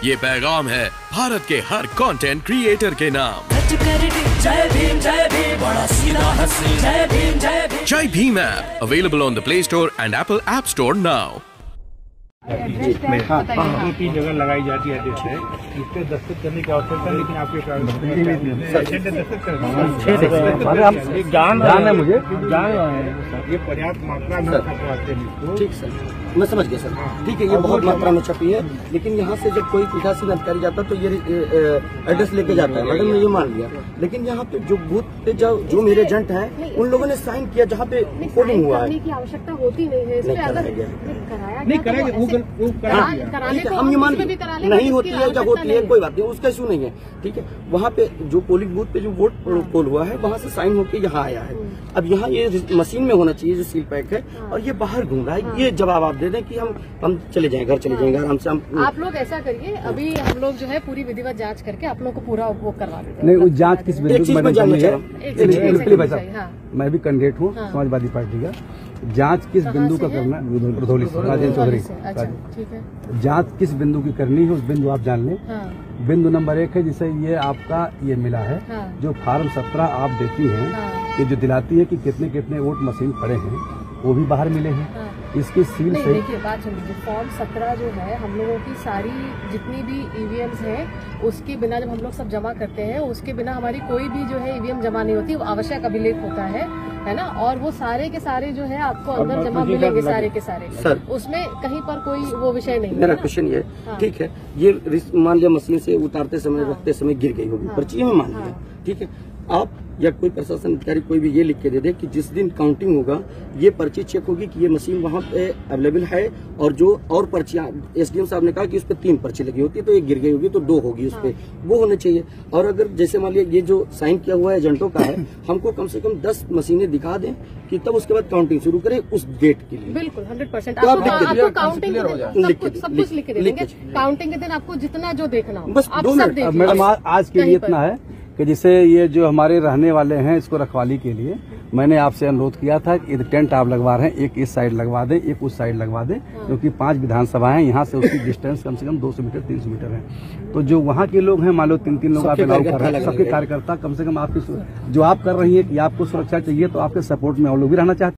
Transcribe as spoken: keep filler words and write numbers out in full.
ये पैगाम है भारत के हर कंटेंट क्रिएटर के नाम। जय भीम जय भीम बड़ा सीधा हंसी जय भीम जय भीम। जय Bhim app available on the Play Store and Apple App Store now. दो तीन जगह लगाई जाती है एड्रेस है, इस पे दस्तखत करने की आवश्यकता है, लेकिन आपके जान है मुझे ये पर्याप्त मात्रा में छपवाते हैं। ठीक सर, मैं समझ गया सर। ठीक है, ये बहुत मात्रा में छपी है, लेकिन यहाँ से जब कोई पीठासीन अधिकारी जाता तो ये एड्रेस लेके जाता है। मैडम ने ये मान लिया, लेकिन यहाँ पे जो बूथ पे जो जो मेरे एजेंट हैं उन लोगों ने साइन किया जहाँ पे पोलिंग हुआ है। की आवश्यकता होती नहीं है, इसमें अगर कराया नहीं कराएंगे वो वो कराने को हम ये मान नहीं होती है या होती है कोई बात नहीं, उसका इशू नहीं है। ठीक है, वहाँ पे जो पोलिंग बूथ पे जो वोट पोल हुआ है वहाँ से साइन होके यहाँ आया है। अब यहाँ ये मशीन में होना चाहिए जो सील पैक है, और ये बाहर घूम रहा है। ये जवाब आप दे दें कि हम हम चले जाएं, घर चले जाएंगे आराम से। हम आप लोग ऐसा करिए, अभी हम लोग जो है पूरी विधिवत जांच करके आप लोग को पूरा वो करवा देते हैं। नहीं, वो जांच किस बिंदु में जानना चाह रहा हूँ। मैं भी कैंडिडेट हूँ समाजवादी पार्टी का। जांच किस बिंदु का करना है? रुधौली से राजेंद्र चौधरी। जांच किस बिंदु की करनी है उस बिंदु आप जान लें। बिंदु नंबर एक है जिसे ये आपका ये मिला है, जो फार्म सत्रह आप देती हैं कि जो दिलाती है कि कितने कितने वोट मशीन पड़े हैं, वो भी बाहर मिले हैं। इसकी सील से देखिए बात सुन लीजिए, फॉर्म सत्रह जो है हम लोगों की सारी जितनी भी ईवीएम्स हैं उसके बिना जब हम लोग सब जमा करते हैं, उसके बिना हमारी कोई भी जो है ईवीएम जमा नहीं होती। वो आवश्यक अभिलेख होता है है ना, और वो सारे के सारे जो है आपको अंदर जमा मिलेंगे सारे के सारे सर। उसमें कहीं पर कोई वो विषय नहीं। मेरा क्वेश्चन ये ठीक है, ये मान लिया मशीन से उतारते समय रखते समय गिर गई होगी, पर्ची में मान लिया। ठीक है, आप या कोई प्रशासन अधिकारी कोई भी ये लिख के दे दे कि जिस दिन काउंटिंग होगा ये पर्ची चेक होगी कि ये मशीन वहाँ पे अवेलेबल है, और जो और पर्चियां एसडीएम साहब ने कहा कि उस पर तीन पर्ची लगी होती है तो ये गिर गई होगी तो दो होगी उस पर, वो होने चाहिए। और अगर जैसे मान लिया ये जो साइन किया हुआ है एजेंटों का है, हमको कम से कम दस मशीनें दिखा दें कि तब उसके बाद काउंटिंग शुरू करें उस डेट के लिए। बिल्कुल हंड्रेड परसेंट आपको काउंटिंग सब कुछ लिख के देंगे। काउंटिंग के दिन आपको जितना जो देखना हो बस दो मिनट। मैडम आज के लिए इतना है कि जिसे ये जो हमारे रहने वाले हैं इसको रखवाली के लिए मैंने आपसे अनुरोध किया था कि टेंट आप लगवा रहे हैं, एक इस साइड लगवा दें, एक उस साइड लगवा दें, क्योंकि पांच विधानसभा हैं, यहाँ से उसकी डिस्टेंस कम से कम दो सौ मीटर तीन सौ मीटर है। तो जो वहाँ के लोग हैं, मान लो तीन तीन लोग आप अलाउ कर रहे हैं, सबके कार्यकर्ता कम से कम आपकी जो आप कर रही है कि आपको सुरक्षा चाहिए तो आपके सपोर्ट में और लोग भी रहना चाहते हैं।